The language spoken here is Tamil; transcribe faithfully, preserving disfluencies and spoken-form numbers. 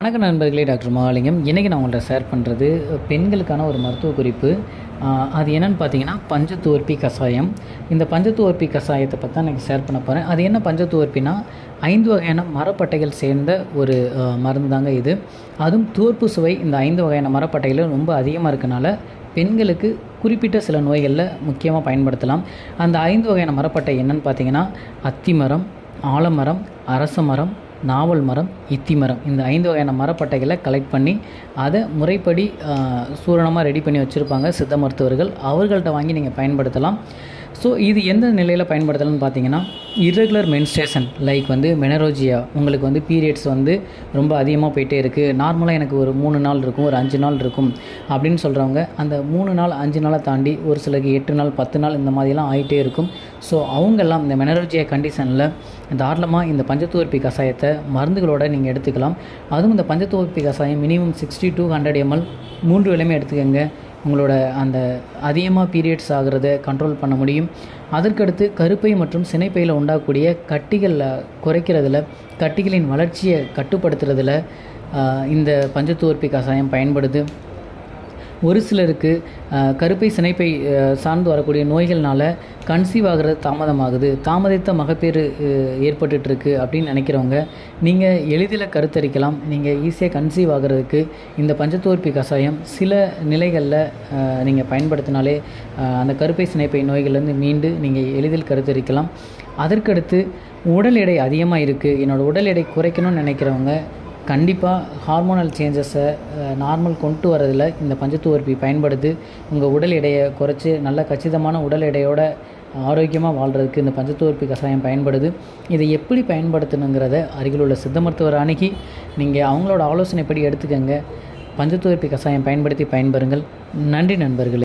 வணக்கம் நண்பர்களே, டாக்டர் மகாலிங்கம். இன்றைக்கி நான் உங்கள்கிட்ட ஷேர் பண்ணுறது பெண்களுக்கான ஒரு மருத்துவ குறிப்பு. அது என்னென்னு பார்த்தீங்கன்னா பஞ்சத்துவர்ப்பி கஷாயம். இந்த பஞ்சத்துவர்ப்பி கஷாயத்தை பற்றி தான் எனக்கு ஷேர் பண்ண போகிறேன். அது என்ன பஞ்சத்துவர்ப்பினா ஐந்து வகையான மரப்பட்டைகள் சேர்ந்த ஒரு மருந்து தாங்க இது. அதுவும் துவர்ப்பு சுவை இந்த ஐந்து வகையான மரப்பட்டைகள் ரொம்ப அதிகமாக இருக்கனால பெண்களுக்கு குறிப்பிட்ட சில நோய்களில் முக்கியமாக பயன்படுத்தலாம். அந்த ஐந்து வகையான மரப்பட்டை என்னென்னு பார்த்தீங்கன்னா அத்திமரம், ஆலமரம், அரச மரம், நாவல் மரம், இத்தி மரம். இந்த ஐந்து வகையான மரப்பட்டைகளை கலெக்ட் பண்ணி அதை முறைப்படி சூரணமாக ரெடி பண்ணி வச்சுருப்பாங்க சித்த மருத்துவர்கள். அவர்கள்ட்ட வாங்கி நீங்கள் பயன்படுத்தலாம். ஸோ இது எந்த நிலையில் பயன்படுத்தலாம்னு பார்த்தீங்கன்னா இர்ரெகுலர் மென்ஸ்ட்ரேஷன் லைக் வந்து மெனரோஜியா, உங்களுக்கு வந்து பீரியட்ஸ் வந்து ரொம்ப அதிகமாக போயிட்டே இருக்குது, நார்மலாக எனக்கு ஒரு மூணு நாள் இருக்கும், ஒரு அஞ்சு நாள் இருக்கும் அப்படின்னு சொல்கிறவங்க அந்த மூணு நாள் அஞ்சு நாளை தாண்டி ஒரு சிலருக்கு எட்டு நாள் பத்து நாள் இந்த மாதிரிலாம் ஆகிட்டே இருக்கும். ஸோ அவங்கெல்லாம் இந்த மெனரோஜியா கண்டிஷனில் தாராளமாக இந்த பஞ்சத்துவர்ப்பி கஷாயத்தை மருந்துகளோடு நீங்கள் எடுத்துக்கலாம். அதுவும் இந்த பஞ்சத்துவர்ப்பி கஷாயம் minimum sixty to hundred ML மூன்று வேளையுமே எடுத்துக்கோங்க. உங்களோட அந்த அதிகமாக பீரியட்ஸ் ஆகிறத கண்ட்ரோல் பண்ண முடியும். அதற்கடுத்து கருப்பை மற்றும் சினைப்பையில் உண்டாகக்கூடிய கட்டிகளில் குறைக்கிறதுல, கட்டிகளின் வளர்ச்சியை கட்டுப்படுத்துறதுல இந்த பஞ்சத்துவர்ப்பி கஷாயம் பயன்படுது. ஒரு சிலருக்கு கருப்பை சினைப்பை சார்ந்து வரக்கூடிய நோய்கள்னால கன்சீவ் ஆகிறது தாமதமாகுது, தாமதித்த மகப்பேறு ஏற்பட்டுருக்கு அப்படின்னு நினைக்கிறவங்க நீங்கள் எளிதில் கருத்தரிக்கலாம். நீங்கள் ஈஸியாக கன்சீவ் ஆகிறதுக்கு இந்த பஞ்சத்துவர்ப்பி கஷாயம் சில நிலைகளில் நீங்கள் பயன்படுத்தினாலே அந்த கருப்பை சினைப்பை நோய்கள்லேருந்து மீண்டு நீங்கள் எளிதில் கருத்தரிக்கலாம். அதற்கடுத்து உடல் எடை அதிகமாக இருக்குது, என்னோடய உடல் எடை குறைக்கணும்னு நினைக்கிறவங்க கண்டிப்பாக ஹார்மோனல் சேஞ்சஸை நார்மல் கொண்டு வரதில் இந்த பஞ்சத்துவர்ப்பி பயன்படுது. உங்கள் உடல் எடையை குறைச்சி நல்ல கச்சிதமான உடல் எடையோட ஆரோக்கியமாக வாழ்கிறதுக்கு இந்த பஞ்சத்துவர்ப்பி கஷாயம் பயன்படுது. இதை எப்படி பயன்படுத்தணுங்கிறத அருகில் உள்ள சித்த மருத்துவர் அணுகி நீங்கள் அவங்களோட ஆலோசனைப்படி எடுத்துக்கங்க. பஞ்சத்துவர்ப்பி கஷாயம் பயன்படுத்தி பயன்பெறுங்கள். நன்றி நண்பர்களே.